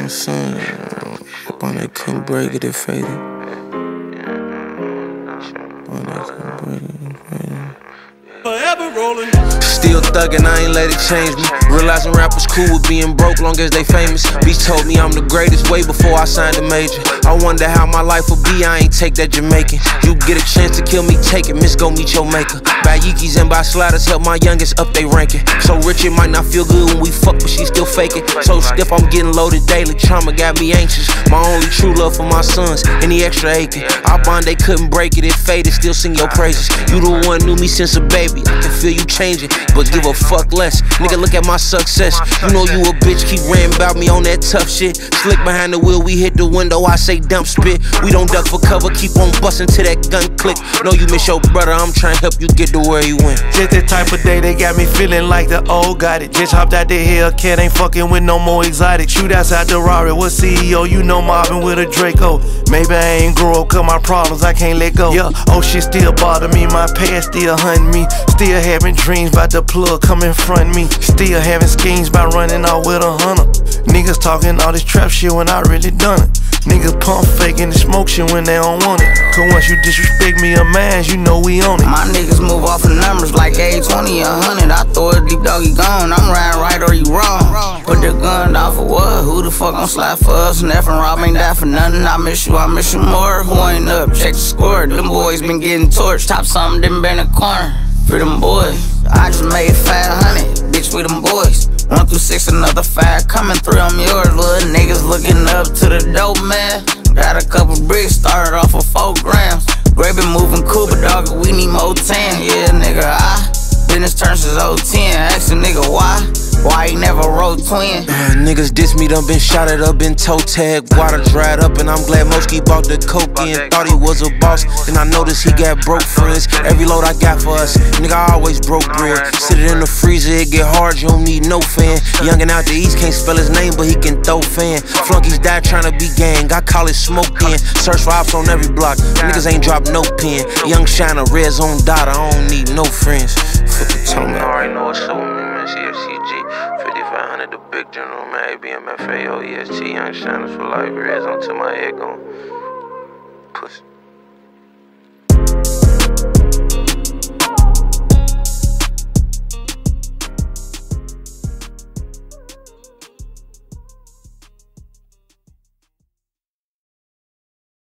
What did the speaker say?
I'm saying, up on that couldn't break it, it faded. Forever rolling. Still thuggin', I ain't let it change me. Realizing rappers cool with being broke long as they famous. Beats told me I'm the greatest way before I signed a major. I wonder how my life would be, I ain't take that Jamaican. You get a chance to kill me, take it, miss, go meet your maker. Buy Yeekys and buy sliders, help my youngest up they ranking. So rich it might not feel good when we fuck, but she still fake it. So stiff, I'm getting loaded daily, trauma got me anxious. My only true love for my sons, any extra aching. Our bond, they couldn't break it, it faded, still sing your praises. You the one knew me since a baby, I can feel you changing, but give a fuck less. Nigga, look at my success. You know you a bitch, keep ranting about me on that tough shit. Slick behind the wheel, we hit the window, I say dump spit. We don't duck for cover, keep on bustin' till that gun click. Know you miss your brother, I'm trying to help you get to where you went. Just that type of day, they got me feeling like the old got it. Just hopped out the Hellcat, ain't fucking with no more exotic. Shoot outside the Rari, what CEO, you know mobbing with a Draco. Maybe I ain't grow up, cause my problems I can't let go. Yeah, oh shit still bother me, my past still hunt me. Still having dreams about the plug come in front of me. Still having schemes about running out with a hunter. Niggas talking all this trap shit when I really done it. Niggas pump faking and smoke shit when they don't want it. Cause once you disrespect me or mine, you know we on it. My niggas move off of numbers like 820, 100. I throw it deep, doggy gone. I'm riding right or you wrong. Put the gun down for what? Who the fuck gon' slide for us? Neff and Rob ain't die for nothing. I miss you more. Who ain't up? Check the score. Them boys been getting torched. Top something, didn't been a corner. For them boys, I just made 500. Bitch, with them boys. 1 through 6, another 5 coming through. I'm yours, little niggas looking up to the dope man. Got a couple bricks, started off with 4 grams. Gray been moving cool, but dog, we need more 10. Yeah, nigga, business turns since 010. Ask a nigga why he never wrote twin. Niggas diss me, done been shot at up, been toe tagged. Water dried up, and I'm glad Moski bought the coke in. Thought he was a boss, then I noticed he got broke friends. Every load I got for us, nigga, I always broke bread. Sit it in the freezer, it get hard, you don't need no fan. Youngin' out the east, can't spell his name, but he can throw fan. Flunkies die tryna be gang, I call it smoke in. Search for ops on every block, niggas ain't drop no pen. Young Shiner, red zone dot, I don't need no friends. Fuck the tongue. I already know what's up with me, man. CFCG, 5500, the big general, man. ABM, FAO, EST, Young Shiners for life. Red zone to my head gone. Pussy.